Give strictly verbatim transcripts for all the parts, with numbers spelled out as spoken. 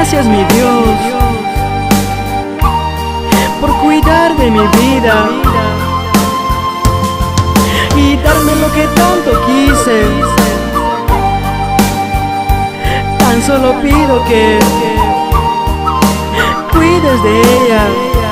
Gracias, mi Dios, por cuidar de mi vida y darme lo que tanto quise. Tan solo pido que cuides de ella.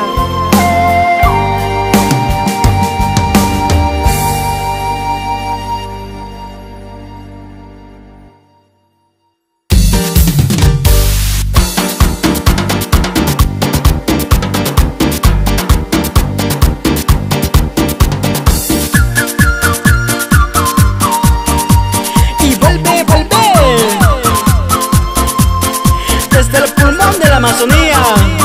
Desde el pulmón de la Amazonía,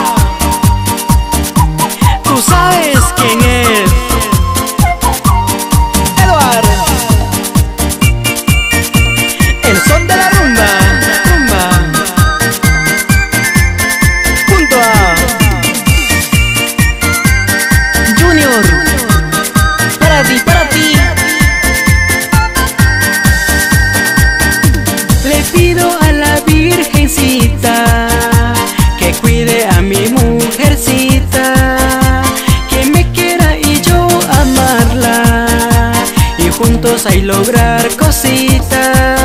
tú sabes quién es. Eduardo, el son de la rumba, rumba, junto a Junior, para ti, para ti. Le pido a la Virgencita que cuide a mi mujercita, que me quiera y yo amarla, y juntos hay lograr cositas.